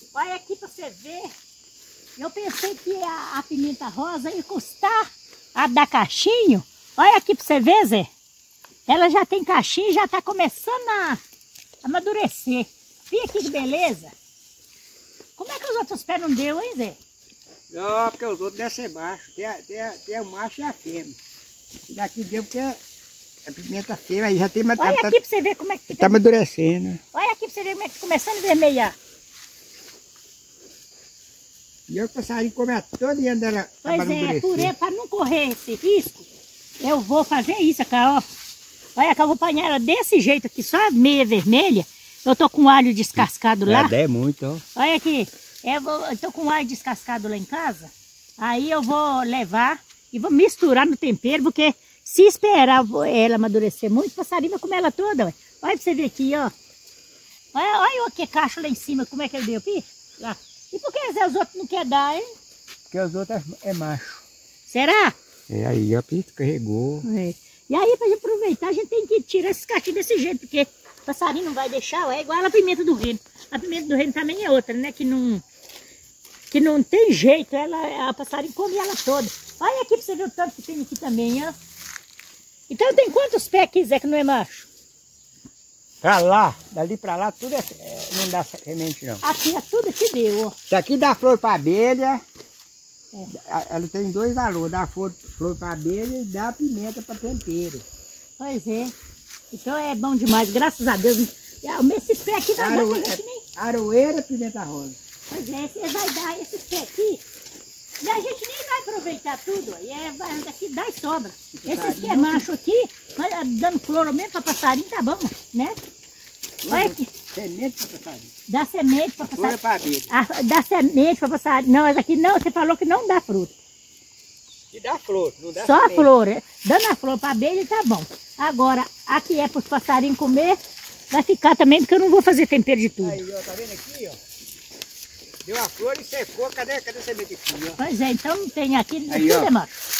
Olha aqui pra você ver. Eu pensei que a pimenta rosa ia custar a da cachinho. Olha aqui pra você ver, Zé. Ela já tem cachinho e já tá começando a amadurecer. Olha aqui que beleza. Como é que os outros pés não deu, hein, Zé? Não, porque os outros devem ser baixos. Tem o macho e a fêmea. E daqui deu porque a pimenta fêmea aí já tem... Olha aqui pra você ver como é que fica. Tá amadurecendo. Olha aqui pra você ver como é que tá começando a vermelhar. E o passarinho come todo dia dela. Pois é, para não correr esse risco, eu vou fazer isso aqui, ó. Olha que eu vou apanhar ela desse jeito aqui, só meia vermelha. Eu tô com alho descascado lá. É muito, ó. Olha aqui, eu tô com alho descascado lá em casa. Aí eu vou levar e vou misturar no tempero, porque se esperar ela amadurecer muito, o passarinho vai comer ela toda. Ué. Olha pra você ver aqui, ó. Olha o que cacho lá em cima, como é que ele deu aqui. Lá. E por que os outros não querem dar, hein? Porque os outros é macho. Será? É aí, ó, carregou. É. E aí, pra gente aproveitar, a gente tem que tirar esses cachinhos desse jeito, porque o passarinho não vai deixar, é igual a pimenta do reino. A pimenta do reino também é outra, né? Que não tem jeito, a passarinho come ela toda. Olha aqui pra você ver o tanto que tem aqui também, ó. Então tem quantos pés aqui, Zé, que não é macho? Pra lá, dali pra lá, tudo não dá semente, não. Aqui é tudo que deu, ó. Isso aqui dá flor pra abelha. Ela tem dois valores, dá flor pra abelha e dá pimenta pra tempero. Pois é. Então é bom demais, graças a Deus. Esse pé aqui vai dar pra gente nem... Aroeira, pimenta rosa. Pois é, você vai dar esses pés aqui. E a gente nem vai aproveitar tudo. E daqui dá e sobra. Esse que é macho aqui, dando flor mesmo para passarinho, tá bom, né? Olha aqui. Semente para passarinho. Dá semente para passarinho. Flor para abelha. Dá semente para passarinho. Não, essa aqui não, você falou que não dá fruta. E dá flor, não dá só semente. A flor. Dando a flor para abelha, tá bom. Agora, aqui é para os passarinhos comer, vai ficar também, porque eu não vou fazer tempero de tudo. Aí, ó, tá vendo aqui, ó? Deu a flor e secou, cadê a semente aqui, ó? Pois é, então não tem aqui, aí, tudo ó. é macho.